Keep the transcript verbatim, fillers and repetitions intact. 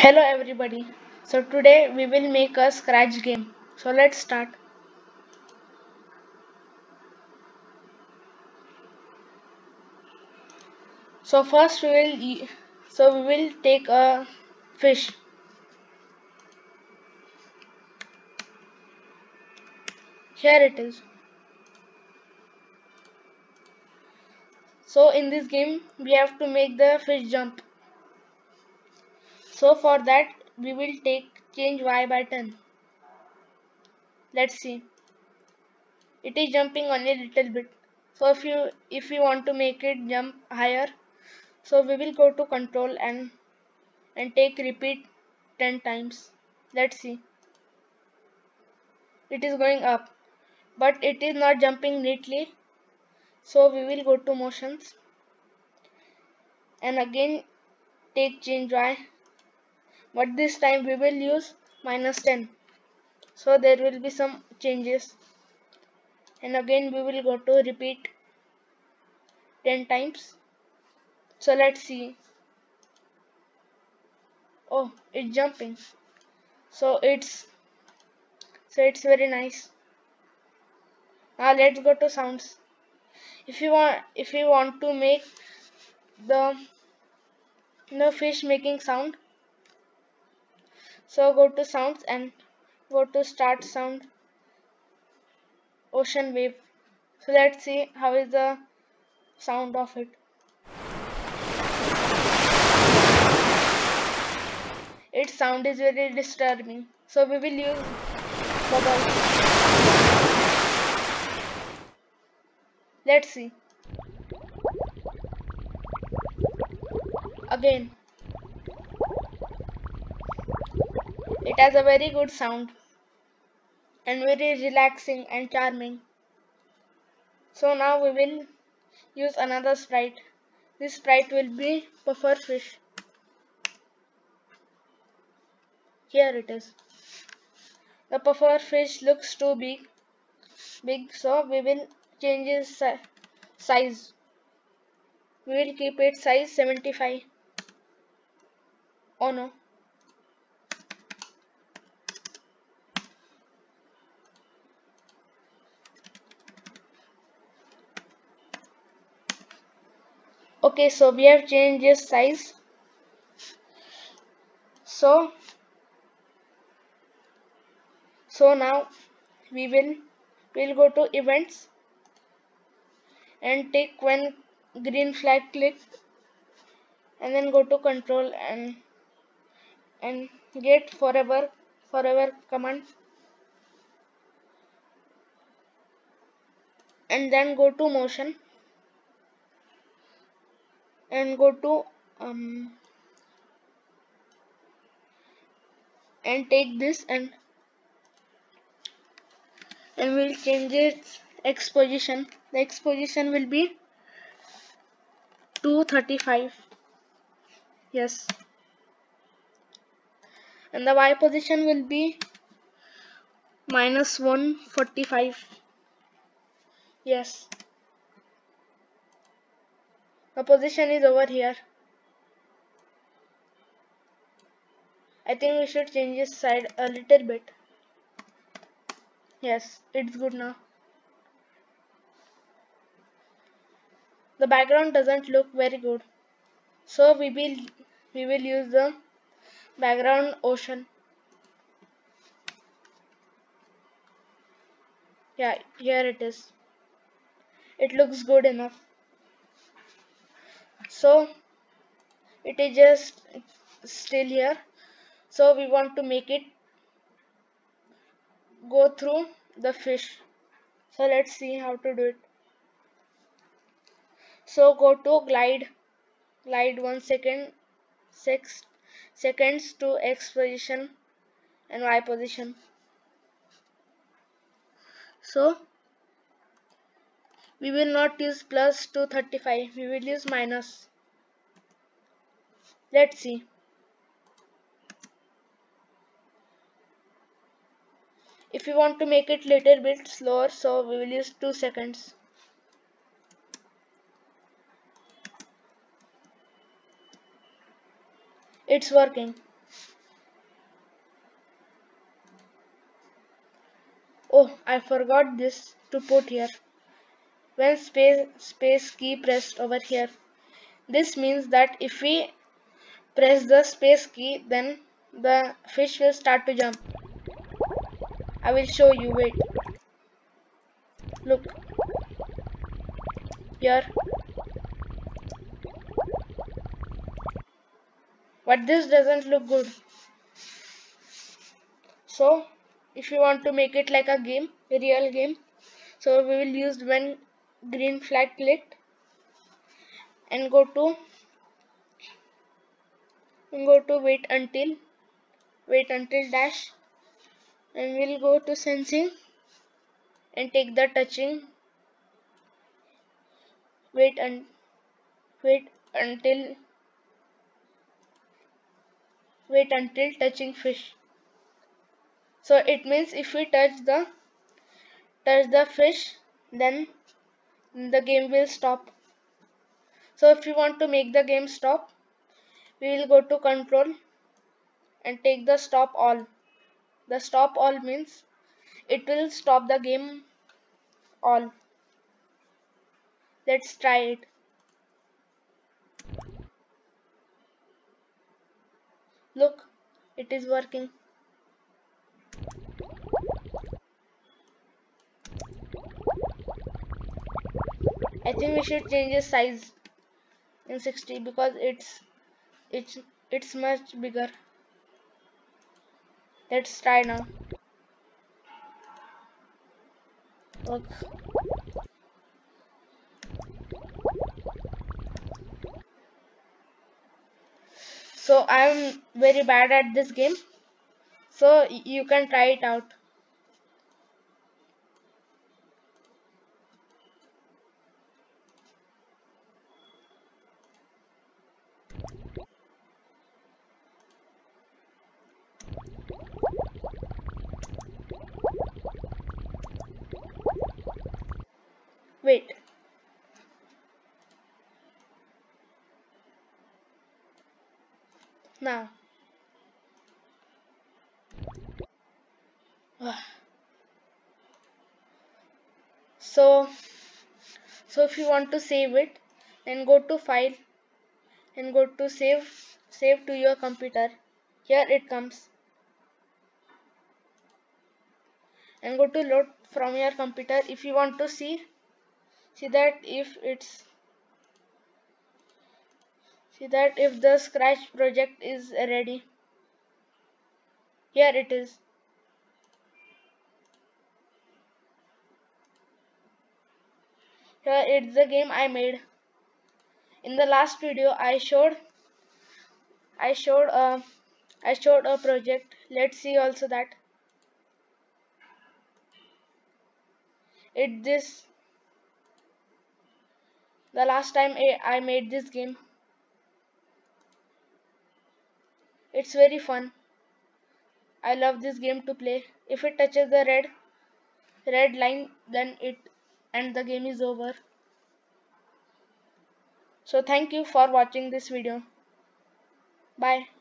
Hello everybody. So today we will make a scratch game. So let's start. So first we will e- so we will take a fish. Here it is. So in this game we have to make the fish jump. So for that we will take change Y by ten. Let's see. It is jumping only a little bit. So if you if you want to make it jump higher, so we will go to control and and take repeat ten times. Let's see. It is going up, but it is not jumping neatly, so we will go to motions and again take change Y, but this time we will use minus ten, so there will be some changes, and again we will go to repeat ten times. So let's see. Oh, it's jumping, so it's so it's very nice. Now let's go to sounds. If you want if you want to make the the fish making sound, so go to sounds and go to start sound ocean wave. So let's see how is the sound of it. Its sound is very disturbing, so we will use bubble. Let's see. Again, it has a very good sound and very relaxing and charming. So now we will use another sprite. This sprite will be puffer fish. Here it is. The puffer fish looks too big, big, so we will change its si size. We will keep its size seventy-five. Oh no. Okay, so we have changed its size. So, so now we will we'll go to events and take one green flag click and then go to control and and get forever forever command and then go to motion and go to um and take this and and we'll change its X position. The X position will be two thirty-five. Yes. And the Y position will be minus one forty-five. Yes. The position is over here. I think we should change this side a little bit. Yes, it's good now. The background doesn't look very good, so we will we will use the background ocean. Yeah, here it is. It looks good enough. So it is just still here. So we want to make it go through the fish. So let's see how to do it. So go to glide, glide one second, six seconds to X position and Y position. So we will not use plus two thirty-five, we will use minus. Let's see. If you want to make it little bit slower, so we will use two seconds. It's working. Oh, I forgot this to put here. When space space key pressed over here, this means that if we press the space key, then the fish will start to jump. I will show you. Wait. Look. Here. But this doesn't look good. So, if you want to make it like a game, a real game, so we will use when green flag clicked and go to and go to wait until wait until dash, and we'll go to sensing and take the touching wait and wait until wait until touching fish. So it means if we touch the touch the fish, then the game will stop. So if you want to make the game stop, we will go to control and take the stop all. The stop all means it will stop the game all. Let's try it. Look, it is working. I think we should change the size in sixty because it's it's it's much bigger. Let's try now. Look. So I'm very bad at this game. So you can try it out. Wait. Now. So so if you want to save it, then go to file and go to save save to your computer. Here it comes. And go to load from your computer. If you want to see see that if it's see that if the Scratch project is ready. Here it is. Here it's the game I made. In the last video I showed I showed a I showed a project. Let's see also that it this the last time I made this game. It's very fun. I love this game to play. If it touches the red red line, then it and the game is over. So thank you for watching this video. Bye.